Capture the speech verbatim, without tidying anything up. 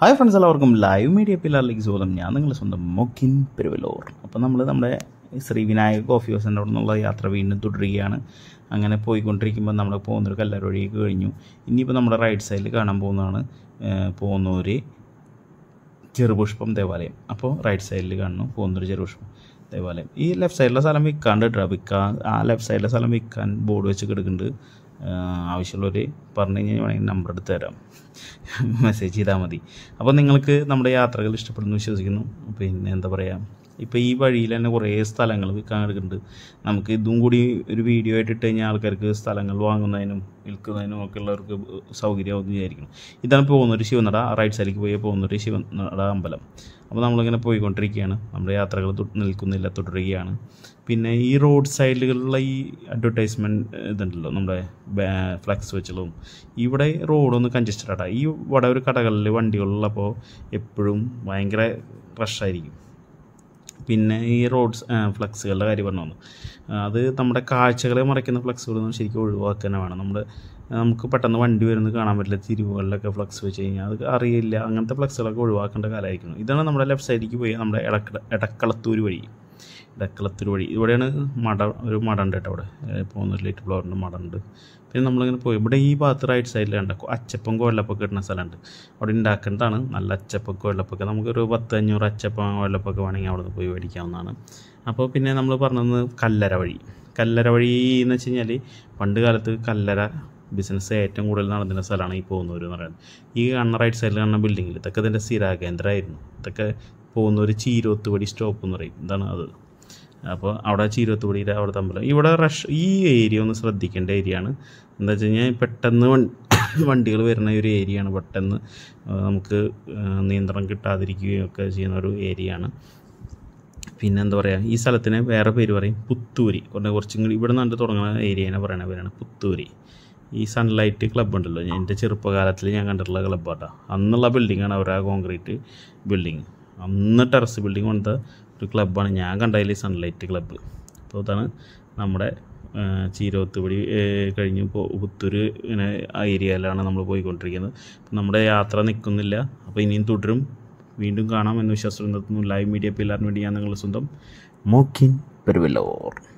Hi friends, എല്ലാവർക്കും live media പില്ലാറിലേക്ക് സ്വാഗതം. ഞാൻ നിങ്ങളുടെ സ്വന്തം മൊക്കിൻ പെരുവലൂർ. അപ്പോൾ നമ്മൾ നമ്മുടെ ശ്രീ വിനായക കോഫി ഹൗസിൻ്റെ അവിടെ നിന്നുള്ള യാത്ര വീണ്ടും തുടരുകയാണ്. അങ്ങനെ പോയിക്കൊണ്ടിരിക്കുമ്പോൾ നമ്മൾ പോകുന്നൊരു കല്ലറ വഴിയൊക്കെ കഴിഞ്ഞു. ഇനിയിപ്പോൾ നമ്മുടെ റൈറ്റ് സൈഡിൽ കാണാൻ പോകുന്നതാണ് പോകുന്നൊരു ചെറുപുഷ്പം ദേവാലയം. അപ്പോൾ റൈറ്റ് സൈഡിൽ കാണുന്നു പോകുന്നൊരു ചെറുപുഷ്പം ദേവാലയം. ഈ ലെഫ്റ്റ് സൈഡിലെ സ്ഥലം വിൽക്കാണ്ട് കേട്ടോ, വിൽക്കാൻ ആ ലെഫ്റ്റ് സൈഡിലെ സ്ഥലം വിൽക്കാൻ ബോർഡ് വെച്ച് കിടക്കുന്നുണ്ട്. ആവശ്യമുള്ളവർ പറഞ്ഞു കഴിഞ്ഞാൽ വേണമെങ്കിൽ നമ്പർ എടുത്ത് തരാം, മെസ്സേജ് ചെയ്താൽ മതി. അപ്പോൾ നിങ്ങൾക്ക് നമ്മുടെ യാത്രകൾ ഇഷ്ടപ്പെടുന്നു വിശ്വസിക്കുന്നു. പിന്നെ എന്താ പറയുക, ഇപ്പോൾ ഈ വഴിയിൽ തന്നെ കുറേ സ്ഥലങ്ങൾ വിൽക്കാൻ എടുക്കുന്നുണ്ട്. നമുക്ക് ഇതും കൂടി ഒരു വീഡിയോ ആയിട്ട് ഇട്ട് കഴിഞ്ഞാൽ ആൾക്കാർക്ക് സ്ഥലങ്ങൾ വാങ്ങുന്നതിനും വിൽക്കുന്നതിനും ഒക്കെ ഉള്ളവർക്ക് സൗകര്യമാകുമെന്ന് വിചാരിക്കണം. ഇതാണ് പോകുന്നൊരു ശിവനട, റൈറ്റ് സൈഡിലേക്ക് പോയി പോകുന്നൊരു ശിവനട അമ്പലം. അപ്പോൾ നമ്മളിങ്ങനെ പോയിക്കൊണ്ടിരിക്കുകയാണ്. നമ്മുടെ യാത്രകൾ നിൽക്കുന്നില്ല, തുടരുകയാണ്. പിന്നെ ഈ റോഡ് സൈഡിലുള്ള ഈ അഡ്വർടൈസ്മെൻറ്റ് ഇതുണ്ടല്ലോ, നമ്മുടെ ഫ്ലക്സ് വെച്ചുള്ളതും, ഇവിടെ റോഡൊന്ന് കൺജസ്റ്റഡ് ആട്ടാ. ഈ ഇവിടെ ഒരു കടകളിൽ വണ്ടികളുള്ളപ്പോൾ എപ്പോഴും ഭയങ്കര റഷായിരിക്കും. പിന്നെ ഈ റോഡ്സ് ഫ്ലക്സുകളുടെ കാര്യം പറഞ്ഞു വന്നു, അത് നമ്മുടെ കാഴ്ചകളെ മറയ്ക്കുന്ന ഫ്ലക്സുകളൊന്നും ശരിക്കും ഒഴിവാക്കുക തന്നെ വേണം. നമ്മുടെ നമുക്ക് പെട്ടെന്ന് വണ്ടി വരുന്നത് കാണാൻ പറ്റില്ല. തിരിവുകളിലൊക്കെ ഫ്ലക്സ് വെച്ച് കഴിഞ്ഞാൽ അത് അറിയില്ല. അങ്ങനത്തെ ഫ്ലക്സുകളൊക്കെ ഒഴിവാക്കേണ്ട കാലമായിരിക്കണം. ഇതാണ് നമ്മുടെ ലെഫ്റ്റ് സൈഡിലേക്ക് പോയി നമ്മുടെ എടക്ക എടക്കളത്തൂർ വഴി എടക്കളത്തൂർ വഴി ഇവിടെയാണ് മട, ഒരു മട ഉണ്ട് കേട്ടോ. അവിടെ പോകുന്നൊരു ലൈറ്റ് ഫ്ലവറിൻ്റെ മട ഉണ്ട്. പിന്നെ നമ്മളിങ്ങനെ പോയി ഇവിടെ ഈ ഭാഗത്ത് റൈറ്റ് സൈഡിൽ കണ്ട അച്ചപ്പം കൊഴലപ്പൊക്കെ കിട്ടുന്ന സ്ഥലമുണ്ട്. അവിടെ ഉണ്ടാക്കേണ്ടതാണ് നല്ല അച്ചപ്പം കൊഴലപ്പൊക്കെ. നമുക്കൊരു പത്ത് അഞ്ഞൂറ് അച്ചപ്പം കൊഴലപ്പൊക്കെ വേണമെങ്കിൽ അവിടെ നിന്ന് പോയി മേടിക്കാവുന്നതാണ്. അപ്പോൾ പിന്നെ നമ്മൾ പറഞ്ഞത് കല്ലറ വഴി. കല്ലറ വഴി എന്ന് വെച്ച് കഴിഞ്ഞാൽ പണ്ട് കാലത്ത് കല്ലറ ബിസിനസ് ഏറ്റവും കൂടുതൽ നടന്നിരുന്ന സ്ഥലമാണ് ഈ പോകുന്നവർ എന്ന് പറയുന്നത്. ഈ കാണുന്ന റൈറ്റ് സൈഡിൽ കാണുന്ന ബിൽഡിങ്ങിൽ ഇതൊക്കെ ഇതിൻ്റെ സ്ഥിരാകേന്ദ്രമായിരുന്നു. ഇതൊക്കെ പോകുന്നൊരു ചീരോത്തുപടി സ്റ്റോപ്പ് എന്ന് പറയും, ഇതാണ് അത്. അപ്പോൾ അവിടെ ചീരോത്തുപടിയുടെ അവിടെ തമ്മിൽ ഇവിടെ റഷ്, ഈ ഏരിയ ഒന്ന് ശ്രദ്ധിക്കേണ്ട ഏരിയ ആണ്. എന്താ വെച്ച് കഴിഞ്ഞാൽ പെട്ടെന്ന് വണ്ടികൾ വരുന്ന ഒരു ഏരിയ ആണ്. പെട്ടെന്ന് നമുക്ക് നിയന്ത്രണം കിട്ടാതിരിക്കുകയും ഒക്കെ ചെയ്യുന്ന ഒരു ഏരിയ ആണ്. പിന്നെ എന്താ പറയുക, ഈ സ്ഥലത്തിന് വേറെ പേര് പറയും പുത്തൂരി. കുറേ കുറച്ചും കൂടി ഇവിടെ നിന്ന് തുടങ്ങുന്ന ഏരിയനെ പറയുന്ന പേരാണ് പുത്തൂരി. ഈ സൺലൈറ്റ് ക്ലബ്ബ് ഉണ്ടല്ലോ, എൻ്റെ ചെറുപ്പകാലത്തിൽ ഞാൻ കണ്ടിട്ടുള്ള ക്ലബ്ബാട്ടോ. അന്നുള്ള ബിൽഡിങ്ങാണ് അവരുടെ ആ കോൺക്രീറ്റ് ബിൽഡിങ്. അന്ന് ടെറസ് ബിൽഡിങ് വന്ന ഒരു ക്ലബ്ബാണ് ഞാൻ കണ്ടതിൽ സൺലൈറ്റ് ക്ലബ്ബ്. അപ്പോൾ അതാണ് നമ്മുടെ ചീരോത്തുപടി കഴിഞ്ഞ് പുത്തൂർ ഇങ്ങനെ ആ ഏരിയയിലാണ് നമ്മൾ പോയിക്കൊണ്ടിരിക്കുന്നത്. അപ്പോൾ നമ്മുടെ യാത്ര നിൽക്കുന്നില്ല. അപ്പോൾ ഇനിയും തുടരും. വീണ്ടും കാണാം എന്ന് വിശ്വാസം നിർത്തുന്നു. ലൈവ് മീഡിയ പില്ലാറിന് വേണ്ടി ഞാൻ നിങ്ങളുടെ സ്വന്തം മൊക്കിൻ പെരുവലൂർ.